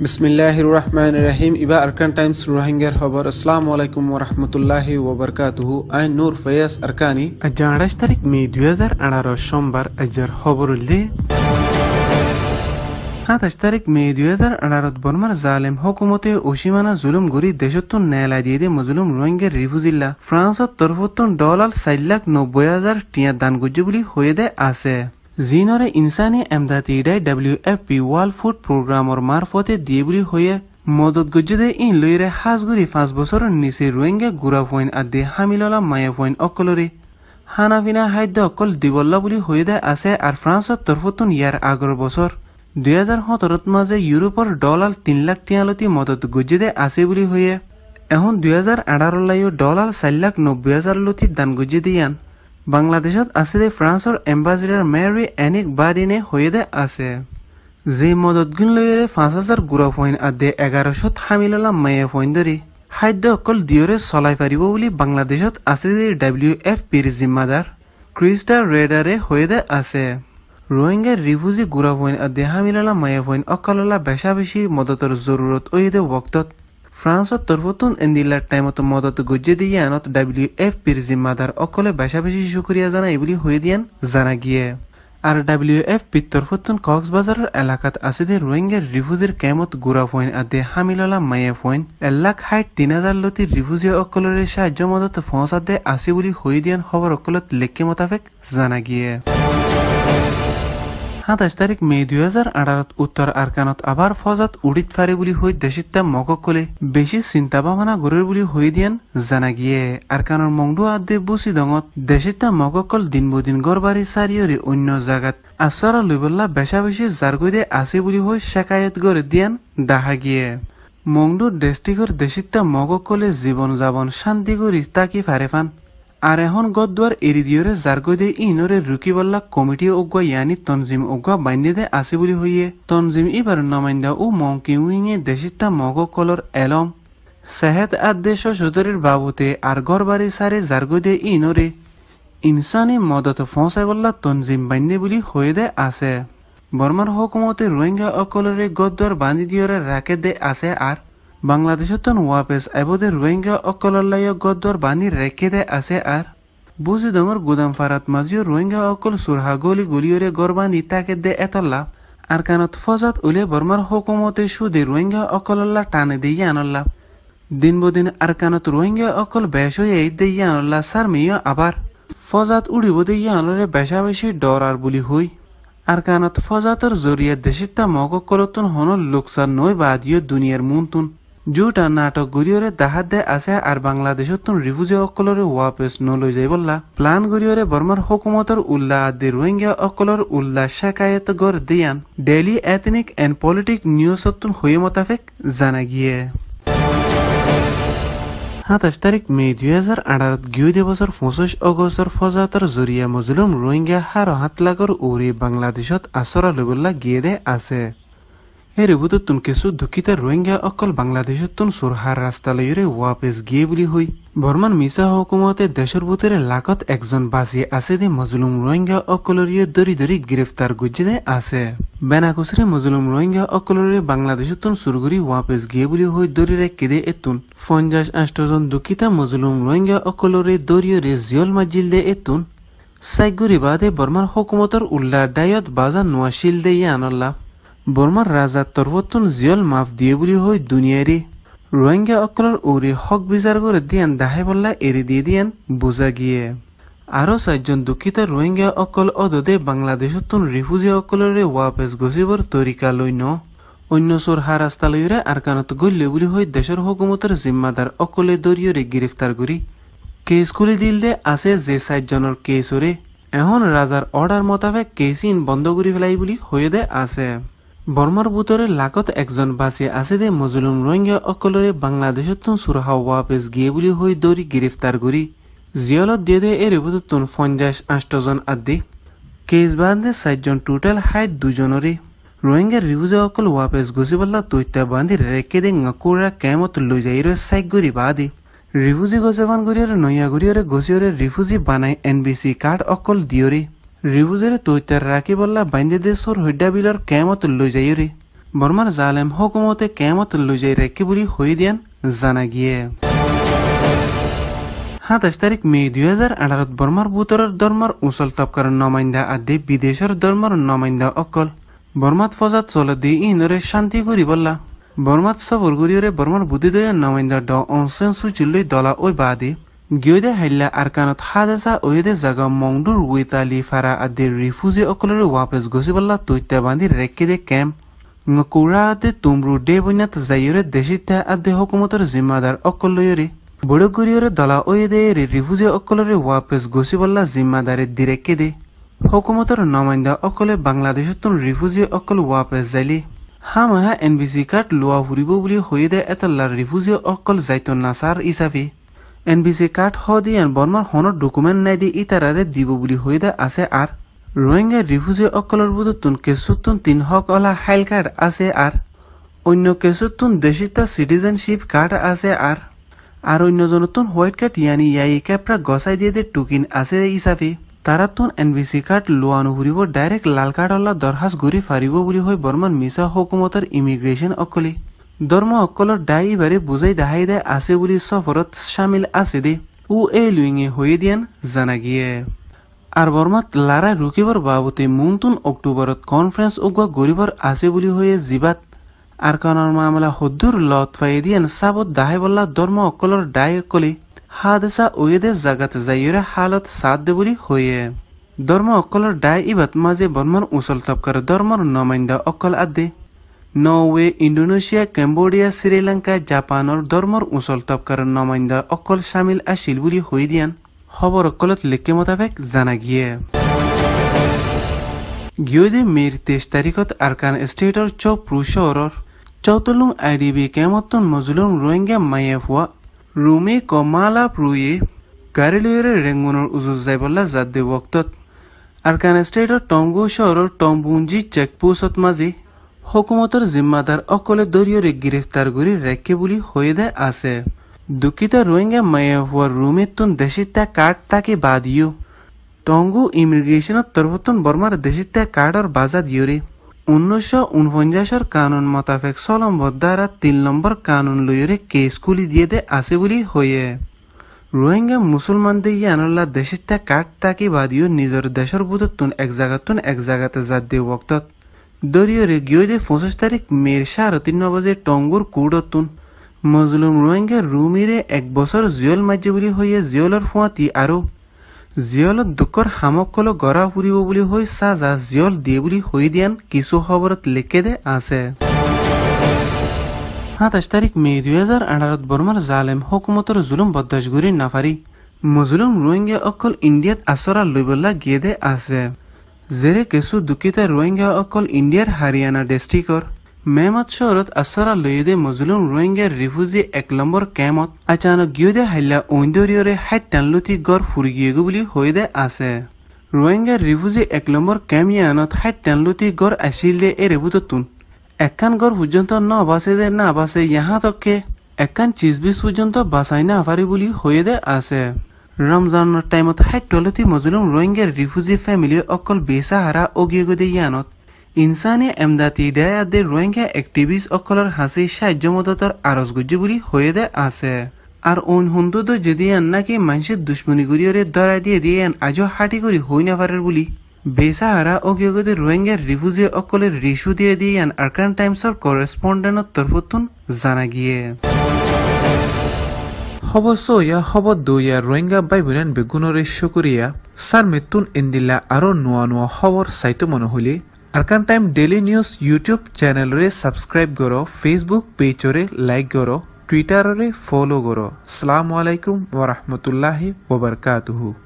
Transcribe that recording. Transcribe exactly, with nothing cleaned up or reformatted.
বিসমিল্লাহির রহমানির রহিম ইবা আরকান টাইমস রোহিঙ্গার খবর আসসালামু আলাইকুম ওয়া রাহমাতুল্লাহি ওয়া বারাকাতুহু আই নূর ফয়াজ আরকানি আজ আঠাশ তারিখ মে দুই হাজার আঠারো সোমবার আজর খবর উল্লে সাতাশ তারিখ মে দুই হাজার আঠারো বর্মার জালেম হুকুমতে অসীমানা জুলুম গরি দেশত্ব নেলা দিয়ে দিয়ে মজলুম রোহিঙ্গার রিফিউজিল্লা ফ্রান্সত তরফতন ডলার চার লাখ নব্বই হাজার টিয়া দান গুজ্জু বুলি হয়ে দে আছে জিনরে ইনসানি এমদাদি ইডাই W F P world food প্রোগ্রামর মারফতে দিয়ে বুলি হয়ে মদত গজ্জুদে ইন লইরে হাজগুড়ি পাঁচ বছরের নিচে রোহিঙ্গা গুড়া ফইন আদি হামিললা মায়া ফইন অকলরে হানাফিনা খাদ্য অকল দিবল্লা বুলি হয়ে দে আছে আর ফ্রান্সত তরফতন ইয়ার আগর বছর দুই হাজার সতেরোত মাঝে ইউরোপর ডলার তিন লাখ টিয়ালতি মদত গজ্জুদে আছে বুলি হয়ে এখন দুই হাজার আঠারো লাইও ডলার চার লাখ নব্বই হাজার লতি দান গজ্জে দিয়ান বাংলাদেশত আছে দে ফ্রান্সর এম্বাসিডার মেরি এনিক বার্ডিনে হয়ে দে আছে যে মদত গুণ লইরে পাঁচ হাজার গুড়া ফইন আদে এগারোশত হামিললা মায়া ফইন ধরে খাদ্য অকল দিয়রে চলাই পারিব বুলি বাংলাদেশত আছে দে ডাব্লিউ এফ পির জিম্মাদার ক্রিস্টা রেডারে হয়ে দে আছে রোহিঙ্গার রিফিউজি গুড়া ফইন আদে হামিললা মায়া ফইন অকললা বেশা বেশি মদতর জরুরত ওই দে ওক্তত ফ্রান্সত তরফতুন এন্দিলার টাইমত মদত গজ্জে দিয়ে আনত ডাব্লিউ এফ পির জিম্মাদার অকলে বেশা বেশি শুক্রিয়া জানাই বুলি হয়ে দিয়ান জানা গিয়ে আর ডাব্লিউ এফ পির তরফতুন কক্সবাজারের এলাকাত আছে দে রোহিঙ্গার রিফিউজির কেমত গুড়া ফইন আদে হামিললা মায়া ফইন এলাক হাইট তিন হাজার লতির রিফিউজি অকলের সাহায্য মদত ফৌঁছা দে আছে বুলি হয়ে দিয়ান খবর অকলত লেখকে মোতাবেক জানা গিয়ে সাতাশ তারিখ মে দুই হাজার আঠারোত উত্তর আরকানত আবার ফজাত উড়িত ফারে বুলি হয়ে দেশিতা মককলে বেশি চিন্তা ভাবনা গড়ের বুলি হয়ে দিয়ান জানা গিয়ে আরকানোর মংডু আদে বুসি দঙত দেশিতা মককল দিন বদিন গড়বাড়ি চারিয়রে অন্য জাগাত আশ্চরা লইবল্লা বেশা বেশি জারগৈদে আছে বুলি হয়ে শেকায়ত গড়ে দিয়ান দেখা গিয়ে মংডু ডিস্ট্রিক্টর দেশিতা মককলে জীবন যাপন শান্তি গড়ি তাকি ফারে ফান আর এখন গদুয়ার এরি দিয়রে জারগৈদে ইনরে রুকিবল্লা কমিটি ওগুয়া ইয়ানি তনজিম ওগুয়া বাইন্দে আছে বুলি হইয়ে তনজিম ইবার নমাইন্দা ও মংকি উইঙে দেশিতা মগকলর এলম সেহেত আদেশ সদরের বাবুতে আর গড়বাড়ি সারে জারগৈদে ইনরে ইনসানি মদত ফৌঁছাই বল্লা তনজিম বাইন্দে বুলি হয়ে দে আছে বর্মার হুকুমতে রোহিঙ্গা অকলরে গদুয়ার বান্ধি দিয়রে রাখে দে আছে আর বাংলাদেশতন ওয়াপেস এবদে রোহিঙ্গা অকলল্লায় গদ্দর বানি রেখে দে আছে আর বুঝি ডঙর গুদাম ফারাত মাজিও রোহিঙ্গা অকল সুরহা গলি গলিয়রে গরবানি তাকে দে এতল্লা আর কানত ফজাত উলে বর্মার হুকুমতে সুদে রোহিঙ্গা অকলল্লা টানে দিয়ে আনল্লা দিন বদিন আর কানত রোহিঙ্গা অকল বেশ হয়ে দিয়ে আনল্লা সার মেয় আবার ফজাত উড়িব দিয়ে আনলে বেশা বেশি ডর আর বুলি হই আর কানত ফজাতর জরিয়া দেশিতা মগকলতন হন লোকসান নয় বাদিও দুনিয়ার মুনতুন জুটা নাটক গড়িয়রে দাহাত দে আছে আর বাংলাদেশতন রিফিউজি অকলরে ওয়াপেস নলৈ যাই বললা প্লান গড়িয়রে বর্মার হুকুমতর উল্লা আদি রোহিঙ্গা অকলর উল্লা শেকায়ত গড় দিয়ান ডেইলি এথনিক এন্ড পলিটিক নিউজতন হয়ে মোতাবেক জানা গিয়ে সাতাশ তারিখ মে দুই হাজার আঠারোত গিয়ে বছর পঁচিশ অগস্টর ফজাতর জরিয়া মজলুম রোহিঙ্গা হার হাত লাগর উড়ি বাংলাদেশত আশ্রা লবল্লা গিয়ে দে আছে এর বুততুন কিছু দুঃখিত রোহিঙ্গা অকল বাংলাদেশতুন সুরহার রাস্তা লইরে ওয়াপেস গিয়ে বুলি হই বর্মান মিসা হুকুমতে দেশের ভিতরে লাখত একজন বাঁচিয়ে আছে দে মজলুম রোহিঙ্গা অকলরিয়ে দরি দরি গ্রেফতার গুজি দে আছে বেনাকুসরে মজলুম রোহিঙ্গা অকলরে বাংলাদেশতুন সুরগুরি ওয়াপেস গিয়ে বুলি হই দরি রেখে দে এতুন পঞ্চাশ আষ্টজন দুঃখিত মজলুম রোহিঙ্গা অকলরে দরিয়রে জিয়ল মাজিল দে এতুন সাইগুরি বাদে বর্মার হুকুমতর উল্লা ডায়ত বাজার নোয়াশিল দে ইয়ে আনল্লা বর্মার রাজা তরবতুন জিয়ল মাফ দিয়ে বুলি হই দুনিয়ারি রোহিঙ্গা অকলর ওরে হক বিচার করে দিয়ান দাহে বল্লা এরি দিয়ে দিয়ান বোঝা গিয়ে আরো চারজন দুঃখিত রোহিঙ্গা অকল অদদে বাংলাদেশতুন রিফিউজি অকলরে ওয়াপেস গছিবর তরিকা লই ন অন্য সোর হা রাস্তা লইরে আর কানত গল্লে বুলি হই দেশের হুকুমতের জিম্মাদার অকলে দরিয়রে গ্রেফতার করি কেস খুলি দিল দে আছে যে চারজনের কেসরে এখন রাজার অর্ডার মোতাবেক কেসিন বন্ধ করি ফেলাই বুলি হয়ে দে আছে বর্মার বুতরে লাখত একজন বাঁচিয়ে আছে দে মজলুম রোহিঙ্গা অকলরে বাংলাদেশতুন সুরহা ওয়াপেস গিয়ে বুলি হই দৌড়ি গ্রেফতার করি জিয়লত দিয়ে দে এর বুততুন পঞ্চাশ আষ্টজন আদি কেস বান্ধে চারজন টোটাল হাইট দুজনরে রোহিঙ্গার রিফিউজি অকল ওয়াপেস গছি বল্লা তৈত্যা বান্ধি রেখে দে ngakura কেমত লই যাই রে সাইক গরি বাদি রিফিউজি গছবান গরিয়রে নয়া গরিয়রে গছিয়রে রিফিউজি বানাই এনবিসি কার্ড অকল দিয়রে রিফিউজিরে তৈত্যার রাখি বল্লা বাইন্দে দেশর হইডা বিলর কেমত লই যাইরে বর্মার জালেম হুকুমতে কেমত লুজাই রেখে বলি হয়ে দিয়ান জানা গিয়ে সাতাশ তারিখ মে দুই হাজার আঠারোত বর্মার বুতরের ধর্মর উচল তপকার নমাইন্দা আদি বিদেশের ধর্মর নমাইন্দা অকল বর্মাত ফজাত চলে দি ইনরে শান্তি করি বললা বর্মাত সফর করিয়রে বর্মার বুদ্ধিদয়া নমাইন্দা ড অংসেন সুচিল্লই দলা ওই বাদে গিয়দে হাইল্লা আরকানত হাদেসা ওয়েদে জাগা মংডুর উইতালি ফারা আদি রিফুজি অকলরে ওয়াপেস গছি বললা তৈত্যা বান্ধি রেখে দে ক্যাম্প নকুরা আদে তুমরু ডে বইনাত যাইয়রে দেশিতা আদে হুকুমতর জিম্মাদার অকল লইয়রে বড়গরিয়রে দলা ওয়েদে রিফুজি অকলরে ওয়াপেস গছি বললা জিম্মাদারে দিরেকে দে হুকুমতর নমাইন্দা অকলে বাংলাদেশত রিফুজি অকল ওয়াপেস যাইলি হামাহা এনবিসি কার্ড লোৱা ফুৰিব বুলি হৈ দে এটাল্লাৰ রিফুজি অকল যাইতো নাসার হিসাবে এনবিসি কার্ড হ দিয়ান বর্মার হনৰ ডকুমেন্ট নাই দি ইতারারে দিব বুলি হৈ দে আছে আর রোহিঙ্গা রিফুজি অকলর বুধতুন কেসুতুন তিন হক অলা হাইল কার্ড আছে আর অন্য কেসুতুন দেশিতা সিটিজেনশিপ কার্ড আছে আর আর অন্যজনতুন হোয়াইট কার্ড ইয়ানি ইয়াই ক্যাপরা গসাই দিয়ে দে টুকিন আছে হিসাবে তারাতুন এনবিসি কার্ড লোৱা নুফুৰিব ডাইরেক্ট লাল কার্ড অলা দরখাস্ত ঘুরি ফারিব বুলি হৈ বর্মান মিছা হুকুমতর ইমিগ্রেশন অকলে ধর্ম অকলর ডাই বারে বুঝাই দেখাই দেয় আছে বুলি সফরত সামিল আছে দে ও এই লুইঙে হয়ে দিয়ান জানা গিয়ে আর বর্মাত লারাই রুকিবর বাবতে মুনতুন অক্টোবরত কনফারেন্স ওগুয়া গরিবর আছে বুলি হয়ে জিবাত আর কারণ মামলা হদ্দুর লত ফাই দিয়ান সাবত দাহাই বল্লা ধর্ম অকলর ডাই অকলে হাদেসা ওয়েদে জাগাত যাইয়রে হালত সাথ দে বুলি হয়ে ধর্ম অকলর ডাই ইবাত মাঝে বর্মার উচল তপকার ধর্মর নমাইন্দা অকল আদে নরওয়ে ইন্দোনেশিয়া কম্বোডিয়া শ্রীলঙ্কা জাপানৰ ধর্মর উচল তপকার নমাইন্দা অকল সামিল আছিল বুলি হয়ে দিয়ান খবর অকলত লেখে মোতাবেক জানা গিয়ে গিয়দে মের তেইশ তারিখত আরকান স্টেটর চৌপ্রু শহরর চৌতলুং আইডিবি কেমতন মজলুম রোহিঙ্গা মাইয়াফুয়া রুমে কমালা প্রুয়ে গাড়িলয়রে রেঙ্গুনের উজুজ যাইবল্লা জাদে ওক্তত আরকান স্টেটর টঙ্গু শহরর টম্বুঞ্জি চেকপোস্টত মাঝে হুকুমতর জিম্মাদার অকলে দরিয়রে গ্রেফতার করি রেখে বুলি হয়ে দেয় আছে দুঃখিত রোহিঙ্গা মাইয়াফুয়ার রুমে তুন দেশিতা কার্ড তাকে বাদিও টঙ্গু ইমিগ্রেশনের তরফতন বর্মার দেশিতা কার্ডর বাজা দিয়রে উনিশশো উনপঞ্চাশর কানুন মোতাবেক চলম বদ্দারা তিন নম্বর কানুন লইরে কেস খুলি দিয়ে দে আছে বুলি হয়ে রোহিঙ্গা মুসলমান দে ইয়ানল্লা দেশিতা কার্ড তাকে বাদিও নিজের দেশের বুধতুন এক জায়গাতুন এক জায়গাতে জাত দিয়ে ওক্তত দরিয়রে গিয়ে দে পঁচিশ তারিখ মের সাড়ে তিন বাজে টঙ্গুর কুড়তুন মজলুম রোহিঙ্গা রুমিরে এক বছর জিয়ল মাজ্য বুলি হইয়ে জিয়লর ফুয়াতি আরো জিয়লত দুঃখর হামকল গড়া ফুরিব বুলি হৈ সাজা জিয়ল দিয়ে বুলি হৈ দিয়ান কিছু খবরত লেখে দে আছে সাতাশ তারিখ মে দুই হাজার আঠারোত বর্মার জালেম হুকুমতর জুলুম বদাস গুরি নাফারি মজলুম রোহিঙ্গা অকল ইন্ডিয়াত আচরা লইবল্লা গিয়ে দে আছে জেরে কিছু দুঃখিত রোহিঙ্গা অকল ইন্ডিয়ার হারিয়ানা ডিস্ট্রিক্টর মেহমত শহরত আচরা লইদে মজলুম রোহিঙ্গার রিফুজি এক নম্বর ক্যাম্পত আচানক গিয়ে হাইলা ঐন্দরিয়রে হাইট টানলুতি গড় ফুরি গিয়ে বুলি হয়ে দে আছে রোহিঙ্গার রিফুজি এক নম্বর ক্যামিয়ানত হাইট টানলুতি গড় আসিল দে এ রেবুততুন একখান গড় পর্যন্ত ন বাসে দে না বাসে ইহা তককে একখান চিজবিজ পর্যন্ত বাসাই না পারি বুলি হয়ে দে আছে রমজানের টাইমত হাইট টলতি মজলুম রোহিঙ্গার রিফুজি ফ্যামিলি অকল বেসাহারা অগিয়ে গদে ইয়ানত ইনসানি এমদাতি দেয় আদে রোহিঙ্গা অ্যাক্টিভিস্ট অকলর হাসি সাহায্য মদতর আরজ গুজ্জি বুলি হয়ে দে আছে আর অন হুন্দু তো যদি আন নাকি মানুষের দুশ্মনী গুরিয়রে ধরা দিয়ে দিয়ে আন আজও হাঁটি করি হই না পারার বুলি বেসাহারা অগিয়গতে রোহিঙ্গার রিফুজি অকলের রিসু দিয়ে দিয়ে আন আরকান টাইমসর করেসপন্ডেন্টর তরফতুন জানা গিয়ে অবশ্য ইয়া খবর দইয়া রোহিঙ্গা বাই বোনেন বেগুনরে শুকরিয়া সার মেতুন ইন্দিল্লা আরো নোয়া নোয়া খবর চাইতো মনে হলে Arakan time daily news YouTube চ্যানেলরে সাবস্ক্রাইব করো ফেসবুক পেজরে লাইক করো টুইটাররে ফলো করো আসসালামু আলাইকুম ওয়া রাহমাতুল্লাহি ওয়া বারাকাতুহু।